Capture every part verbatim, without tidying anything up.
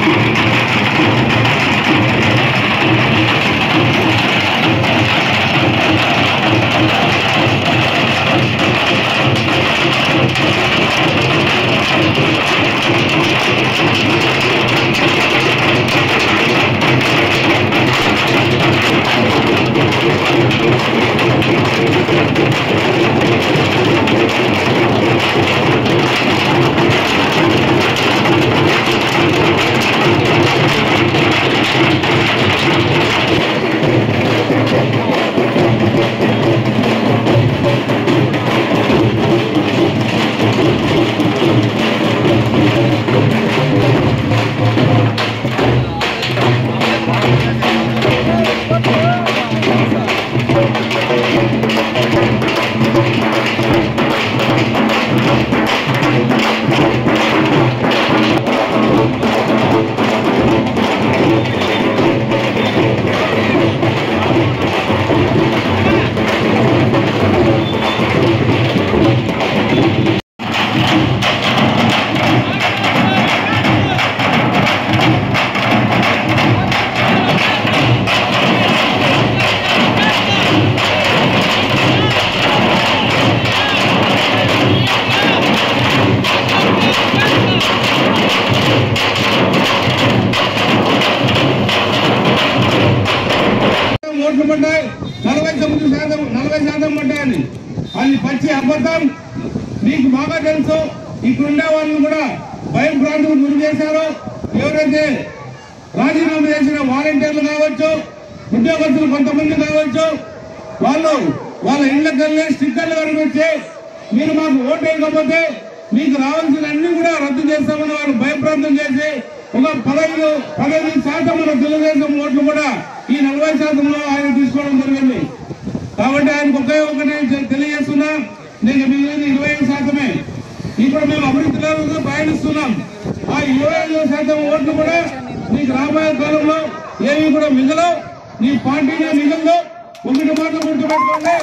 నలభై తొమ్మిది శాతం నలభై శాతం పడ్డాయని అది పచ్చి అబద్ధం. మీకు బాగా తెలుసు. ఇక్కడుండే వాళ్ళని కూడా భయం ప్రాంతం గురి చేశారు. ఎవరైతే రాజీనామా చేసిన వాలంటీర్లు కావచ్చు, ఉద్యోగస్తులు కొంతమంది కావచ్చు, వాళ్ళు వాళ్ళ ఇళ్లకు వెళ్ళి స్టిక్కర్లు కనిపించి మీరు మాకు ఓటు వేయకపోతే మీకు రావాల్సిన అన్ని కూడా రద్దు చేస్తామని వాళ్ళు భయప్రాంతం చేసి ఒక పదహైదు పదహైదు శాతం మన తెలుగుదేశం ఓట్లు కూడా ఈ నలభై శాతంలో ఆయన తీసుకోవడం జరిగింది. కాబట్టి ఆయనకు ఒకే ఒకటి తెలియజేస్తున్నా, నేను మిగిలిన ఇరవై ఐదు శాతమే. ఇప్పుడు మేము అభివృద్ధిలో ప్రయాణిస్తున్నాం. ఆ ఇరవై ఐదు శాతం ఓట్లు కూడా నీకు రాబోయే కాలంలో ఏవి కూడా మిగలవు, నీ పార్టీనే మిగలదు. ఒకటి మాత్రం గుర్తుపెట్టుకోండి,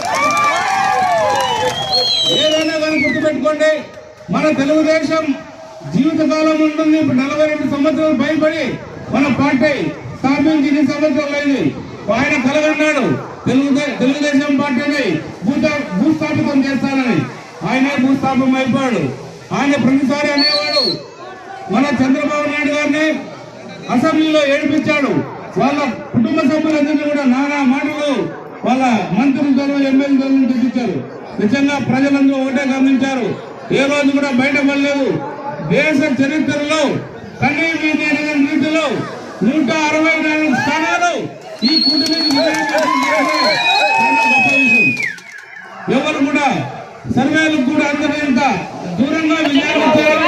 ఏదైనా కానీ గుర్తుపెట్టుకోండి, మన తెలుగుదేశం జీవితకాలం ఉంటుంది. ఇప్పుడు నలభై రెండు సంవత్సరాలు భయపడి మన పార్టీ స్థాపించి ఇన్ని సంవత్సరాలు అయింది. ఆయన కలగన్నాడు తెలుగుదే తెలుగుదేశం పార్టీని భూతా భూస్థాపితం చేస్తానని. ఆయనే భూస్థాపం అయిపోయాడు. ఆయన ప్రతిసారి అనేవాడు మన చంద్రబాబు నాయుడు గారిని అసెంబ్లీలో ఏడిపించాడు. వాళ్ళ కుటుంబ సభ్యులందరినీ కూడా నానా మాటలు వాళ్ళ మంత్రులతో ఎమ్మెల్యేతో తెప్పించారు. నిజంగా ప్రజలందరూ ఒకటే గమనించారు. ఏ రోజు కూడా బయట పడలేదు. దేశ చరిత్రలో కన్నీ వీధి రీతిలో నూట అరవై నాలుగు స్థానాలు ఈ కూటమికి గొప్ప విషయం. ఎవరు కూడా సర్వేలకు కూడా అందరినంత దూరంగా విజయాలు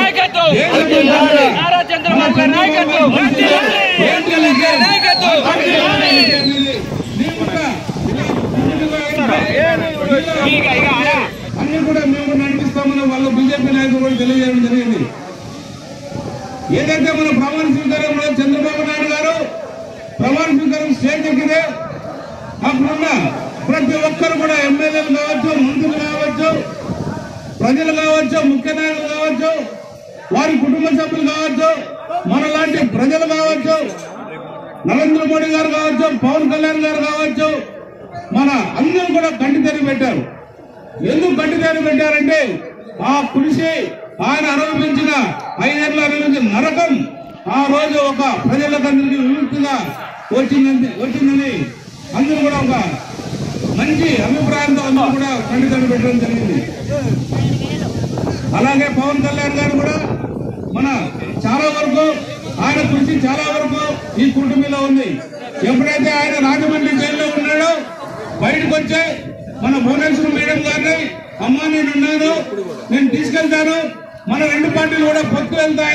అన్ని కూడా మేము నడిపిస్తామని వాళ్ళు బీజేపీ నాయకులు కూడా తెలియజేయడం జరిగింది. ఏదైతే మన ప్రమాణ స్వీకారంలో చంద్రబాబు నాయుడు గారు ప్రమాణ స్వీకారం స్టేజ్ ఎక్కితే అప్పుడున్న ప్రతి ఒక్కరు కూడా ఎమ్మెల్యేలు కావచ్చు, మంత్రులు కావచ్చు, ప్రజలు కావచ్చు, ముఖ్య నాయకులు కావచ్చు, వారి కుటుంబ సభ్యులు కావచ్చు, మనలాంటి ప్రజలు కావచ్చు, నరేంద్ర మోడీ గారు కావచ్చు, పవన్ కళ్యాణ్ గారు కావచ్చు, మన అందరూ కూడా కంటి తెరి పెట్టారు. ఎందుకు కంటి తెరి పెట్టారంటే ఆ కృషి ఆయన అనుభవించిన ఐదేళ్ల అనుభవించిన నరకం ఆ రోజు ఒక ప్రజలకందరికీ విముక్తిగా వచ్చిందని వచ్చిందని అందరూ కూడా ఒక మంచి అభిప్రాయంతో అందరూ కూడా కంటి తెరి పెట్టడం జరిగింది. అలాగే పవన్ కళ్యాణ్ గారు కూడా మన చాలా వరకు ఆయన కృషి చాలా వరకు ఈ కూటమిలో ఉంది. ఎప్పుడైతే ఆయన రాజమండ్రి జైల్లో ఉన్నాడో బయటకు వచ్చే మన భువనేశ్వర్ మేడం గారిని అమ్మా నేను ఉన్నాను, నేను తీసుకెళ్తాను, మన రెండు పార్టీలు కూడా పొత్తు వెళ్తాయి.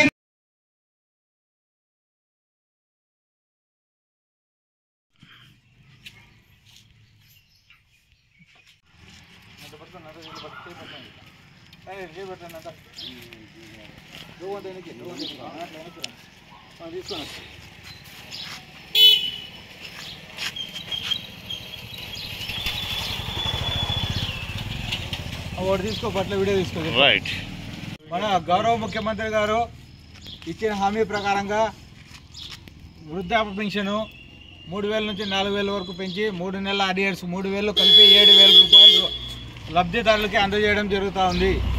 ఓటు తీసుకో, పట్ల వీడియో తీసుకో. రైట్. మన గౌరవ ముఖ్యమంత్రి గారు ఇచ్చిన హామీ ప్రకారంగా వృద్ధాప్య పెన్షను మూడు వేల నుంచి నాలుగు వేల వరకు పెంచి మూడు నెలల అరియర్స్ మూడు వేలు కలిపి ఏడు వేల రూపాయలు లబ్ధిదారులకి అందజేయడం జరుగుతూ ఉంది.